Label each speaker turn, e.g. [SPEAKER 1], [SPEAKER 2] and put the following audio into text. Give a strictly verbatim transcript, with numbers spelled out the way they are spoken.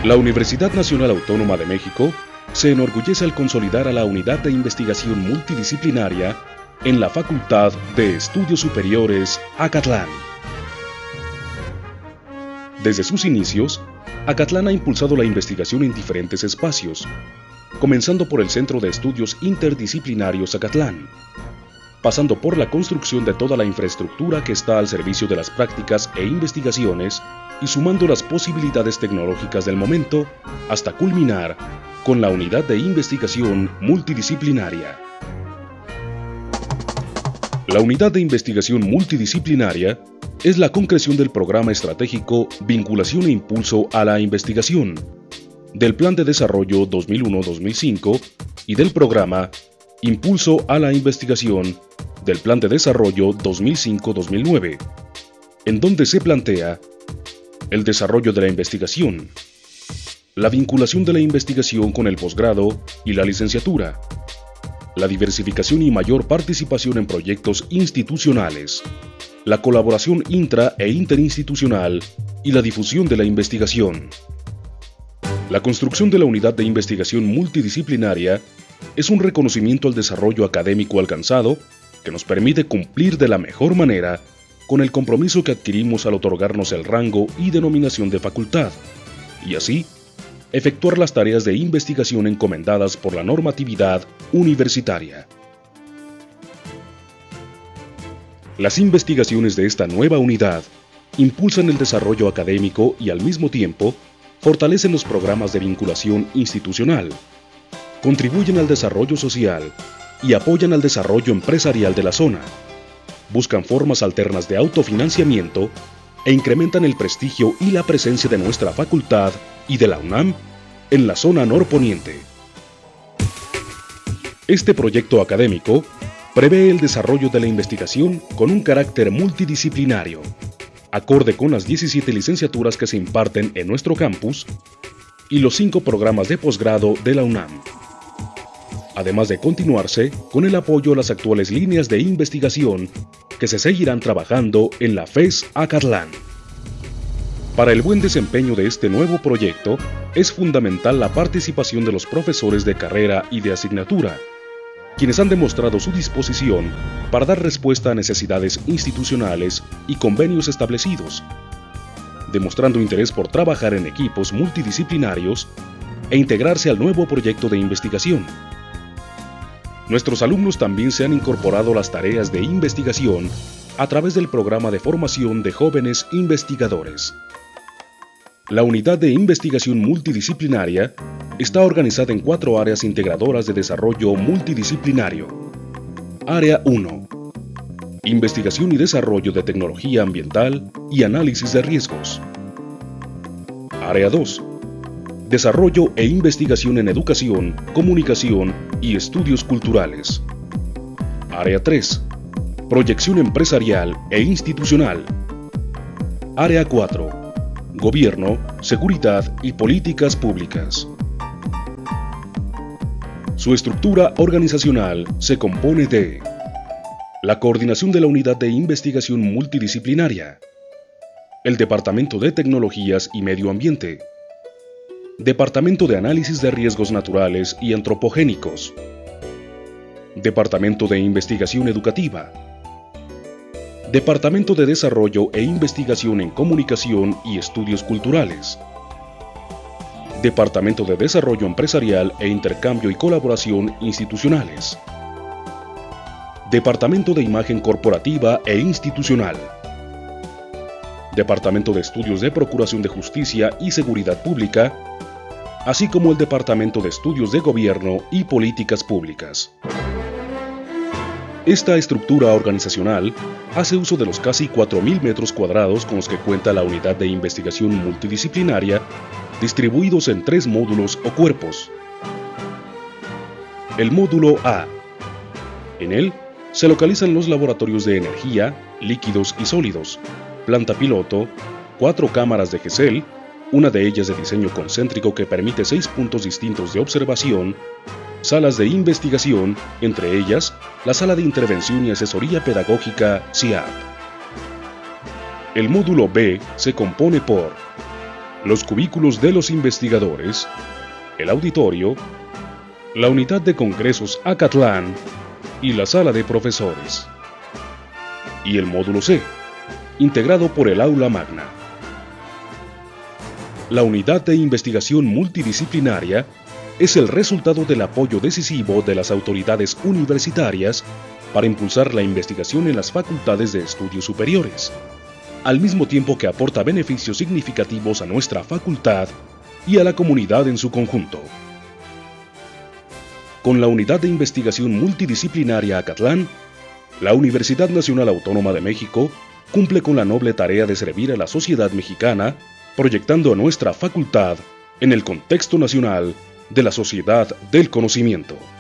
[SPEAKER 1] La Universidad Nacional Autónoma de México se enorgullece al consolidar a la Unidad de Investigación Multidisciplinaria en la Facultad de Estudios Superiores Acatlán. Desde sus inicios, Acatlán ha impulsado la investigación en diferentes espacios, comenzando por el Centro de Estudios Interdisciplinarios Acatlán, pasando por la construcción de toda la infraestructura que está al servicio de las prácticas e investigaciones y sumando las posibilidades tecnológicas del momento hasta culminar con la Unidad de Investigación Multidisciplinaria. La Unidad de Investigación Multidisciplinaria es la concreción del Programa Estratégico Vinculación e Impulso a la Investigación, del Plan de Desarrollo dos mil uno a dos mil cinco y del Programa Impulso a la Investigación del Plan de Desarrollo dos mil cinco a dos mil nueve, en donde se plantea el desarrollo de la investigación, la vinculación de la investigación con el posgrado y la licenciatura, la diversificación y mayor participación en proyectos institucionales, la colaboración intra e interinstitucional y la difusión de la investigación. La construcción de la Unidad de Investigación Multidisciplinaria es un reconocimiento al desarrollo académico alcanzado que nos permite cumplir de la mejor manera con el compromiso que adquirimos al otorgarnos el rango y denominación de facultad, y así efectuar las tareas de investigación encomendadas por la normatividad universitaria. Las investigaciones de esta nueva unidad impulsan el desarrollo académico y al mismo tiempo fortalecen los programas de vinculación institucional, contribuyen al desarrollo social y apoyan al desarrollo empresarial de la zona, buscan formas alternas de autofinanciamiento e incrementan el prestigio y la presencia de nuestra facultad y de la UNAM en la zona norponiente. Este proyecto académico prevé el desarrollo de la investigación con un carácter multidisciplinario, acorde con las diecisiete licenciaturas que se imparten en nuestro campus y los cinco programas de posgrado de la UNAM, además de continuarse con el apoyo a las actuales líneas de investigación que se seguirán trabajando en la FES Acatlán. Para el buen desempeño de este nuevo proyecto, es fundamental la participación de los profesores de carrera y de asignatura, quienes han demostrado su disposición para dar respuesta a necesidades institucionales y convenios establecidos, demostrando interés por trabajar en equipos multidisciplinarios e integrarse al nuevo proyecto de investigación. Nuestros alumnos también se han incorporado a las tareas de investigación a través del programa de formación de jóvenes investigadores. La Unidad de Investigación Multidisciplinaria está organizada en cuatro áreas integradoras de desarrollo multidisciplinario. Área uno. Investigación y desarrollo de tecnología ambiental y análisis de riesgos. Área dos. Desarrollo e investigación en educación, comunicación y estudios culturales. Área tres. Proyección empresarial e institucional. Área cuatro. Gobierno, seguridad y políticas públicas. Su estructura organizacional se compone de la coordinación de la Unidad de Investigación Multidisciplinaria, el Departamento de Tecnologías y Medio Ambiente, Departamento de Análisis de Riesgos Naturales y Antropogénicos, Departamento de Investigación Educativa, Departamento de Desarrollo e Investigación en Comunicación y Estudios Culturales, Departamento de Desarrollo Empresarial e Intercambio y Colaboración Institucionales, Departamento de Imagen Corporativa e Institucional, Departamento de Estudios de Procuración de Justicia y Seguridad Pública, así como el Departamento de Estudios de Gobierno y Políticas Públicas. Esta estructura organizacional hace uso de los casi cuatro mil metros cuadrados con los que cuenta la Unidad de Investigación Multidisciplinaria, distribuidos en tres módulos o cuerpos. El módulo A. En él se localizan los laboratorios de energía, líquidos y sólidos, planta piloto, cuatro cámaras de GESEL, una de ellas de diseño concéntrico que permite seis puntos distintos de observación, salas de investigación, entre ellas la Sala de Intervención y Asesoría Pedagógica C I A P. El módulo B se compone por los cubículos de los investigadores, el auditorio, la unidad de congresos Acatlán y la sala de profesores. Y el módulo C, integrado por el aula magna. La unidad de investigación multidisciplinaria es el resultado del apoyo decisivo de las autoridades universitarias para impulsar la investigación en las facultades de estudios superiores, al mismo tiempo que aporta beneficios significativos a nuestra facultad y a la comunidad en su conjunto. Con la Unidad de Investigación Multidisciplinaria Acatlán, la Universidad Nacional Autónoma de México cumple con la noble tarea de servir a la sociedad mexicana, proyectando a nuestra facultad en el contexto nacional de la sociedad del conocimiento.